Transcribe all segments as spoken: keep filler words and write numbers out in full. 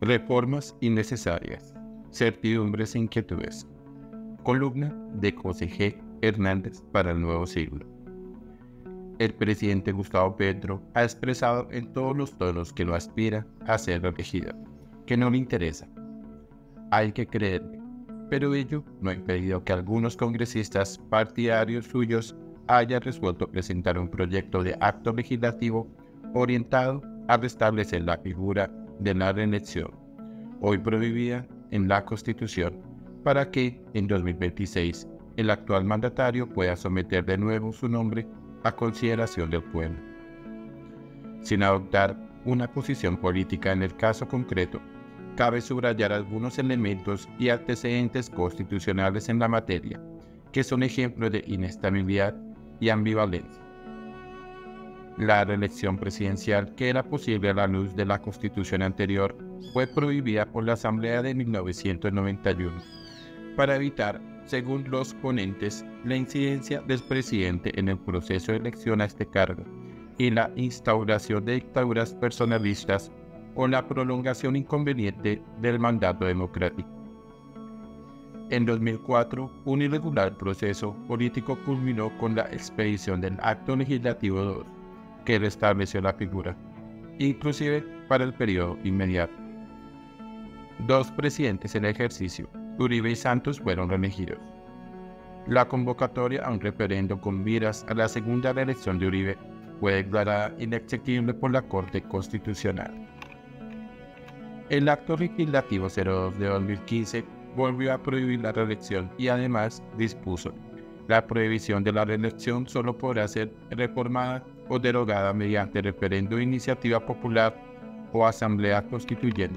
Reformas innecesarias, certidumbres e inquietudes. Columna de José G. Hernández para el Nuevo Siglo. El presidente Gustavo Petro ha expresado en todos los tonos que no aspira a ser reelegido, que no le interesa. Hay que creerle, pero ello no ha impedido que algunos congresistas partidarios suyos hayan resuelto presentar un proyecto de acto legislativo orientado a restablecer la figura de la reelección, hoy prohibida en la Constitución, para que en dos mil veintiséis el actual mandatario pueda someter de nuevo su nombre a consideración del pueblo. Sin adoptar una posición política en el caso concreto, cabe subrayar algunos elementos y antecedentes constitucionales en la materia, que son ejemplos de inestabilidad y ambivalencia. La reelección presidencial, que era posible a la luz de la Constitución anterior, fue prohibida por la Asamblea de mil novecientos noventa y uno, para evitar, según los ponentes, la incidencia del presidente en el proceso de elección a este cargo y la instauración de dictaduras personalistas o la prolongación inconveniente del mandato democrático. En dos mil cuatro, un irregular proceso político culminó con la expedición del Acto Legislativo dos, que restableció la figura, inclusive para el periodo inmediato. Dos presidentes en ejercicio, Uribe y Santos, fueron reelegidos. La convocatoria a un referendo con miras a la segunda reelección de Uribe fue declarada inexequible por la Corte Constitucional. El Acto Legislativo cero dos de dos mil quince volvió a prohibir la reelección y además dispuso: la prohibición de la reelección solo podrá ser reformada o derogada mediante referendo de iniciativa popular o asamblea constituyente.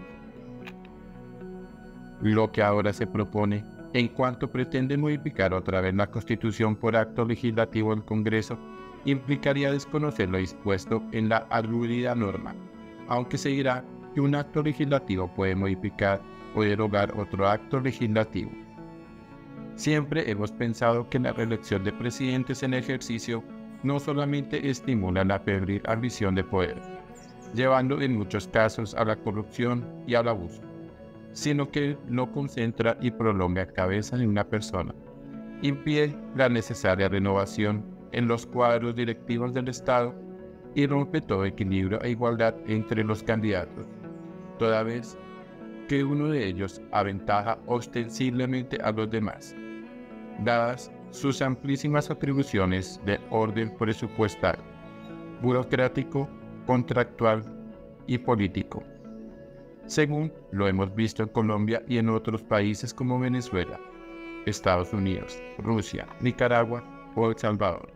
Lo que ahora se propone, en cuanto pretende modificar otra vez la Constitución por acto legislativo del Congreso, implicaría desconocer lo dispuesto en la aludida norma, aunque se dirá que un acto legislativo puede modificar o derogar otro acto legislativo. Siempre hemos pensado que la reelección de presidentes en ejercicio no solamente estimula la febril ambición de poder, llevando en muchos casos a la corrupción y al abuso, sino que lo concentra y prolonga a cabeza de una persona, impide la necesaria renovación en los cuadros directivos del Estado y rompe todo equilibrio e igualdad entre los candidatos, toda vez que uno de ellos aventaja ostensiblemente a los demás, dadas sus amplísimas atribuciones de orden presupuestal, burocrático, contractual y político, según lo hemos visto en Colombia y en otros países como Venezuela, Estados Unidos, Rusia, Nicaragua o El Salvador.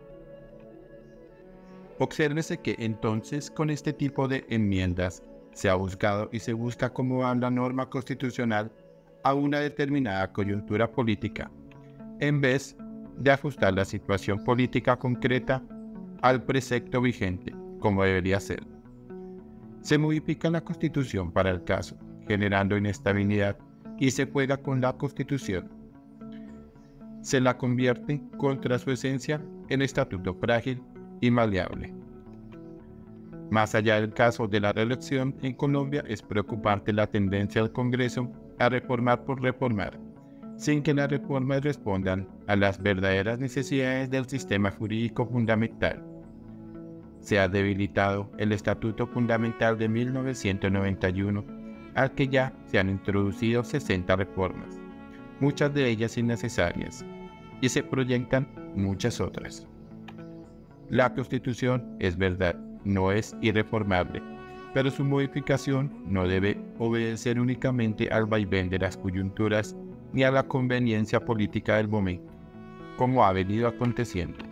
Obsérvese que entonces con este tipo de enmiendas se ha buscado y se busca acomodar la norma constitucional a una determinada coyuntura política, en vez de ajustar la situación política concreta al precepto vigente, como debería ser. Se modifica la Constitución para el caso, generando inestabilidad, y se juega con la Constitución. Se la convierte, contra su esencia, en estatuto frágil y maleable. Más allá del caso de la reelección, en Colombia es preocupante la tendencia del Congreso a reformar por reformar, sin que las reformas respondan a las verdaderas necesidades del sistema jurídico fundamental. Se ha debilitado el Estatuto Fundamental de mil novecientos noventa y uno, al que ya se han introducido sesenta reformas, muchas de ellas innecesarias, y se proyectan muchas otras. La Constitución, es verdad, no es irreformable, pero su modificación no debe obedecer únicamente al vaivén de las coyunturas ni a la conveniencia política del momento, como ha venido aconteciendo.